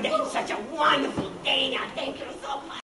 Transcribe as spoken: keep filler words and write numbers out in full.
had such a wonderful day now. Thank you so much.